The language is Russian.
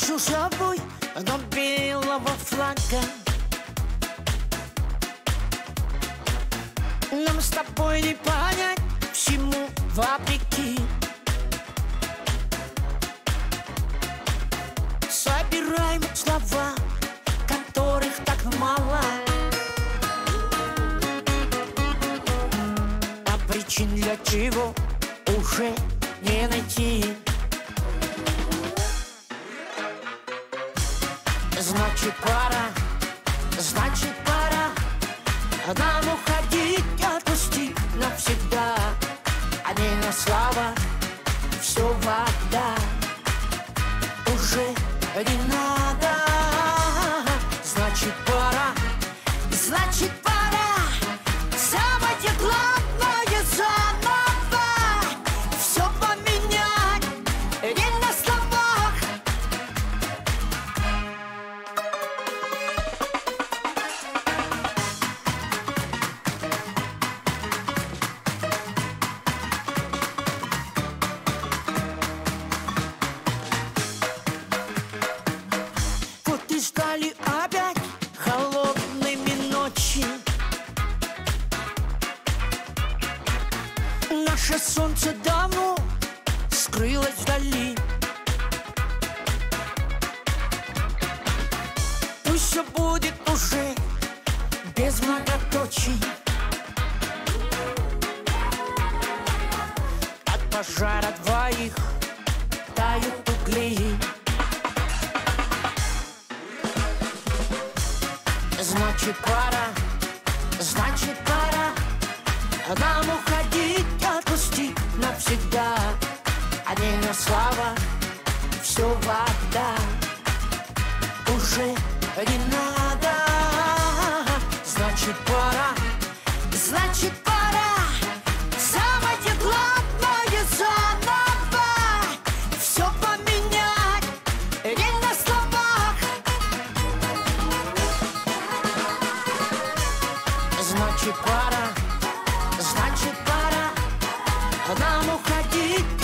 между собой, но белого флага. Нам с тобой не понять, всему вопреки. Собираем слова, которых так мало, а причин для чего уже не найти. Значит пора нам уходить, отпустить навсегда, а не на слова, все вода. Уже не надо. Значит пора самое главное заново все поменять, не на словах. Вот и стали опять холодными ночи. Наше солнце давно скрылось вдали. Пусть все будет уже без многоточий. От пожара двоих тают угли. Значит пора нам уходить, отпустить навсегда, а не на слова, все вода. Уже не надо. Значит пора самое главное заново все поменять, не на словах. Значит пора нам уходить,